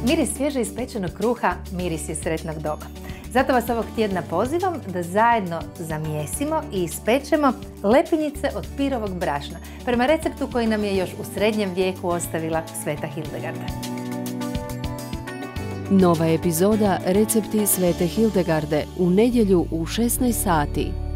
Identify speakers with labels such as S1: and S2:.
S1: Miris svježe ispečenog kruha, miris je sretnog doba. Zato vas ovog tjedna pozivam da zajedno zamjesimo i ispečemo lepinjice od pirovog brašna, prema receptu koji nam je još u srednjem vijeku ostavila Sveta Hildegarda.
S2: Nova epizoda Recepti Svete Hildegarde u nedjelju u 16 sati.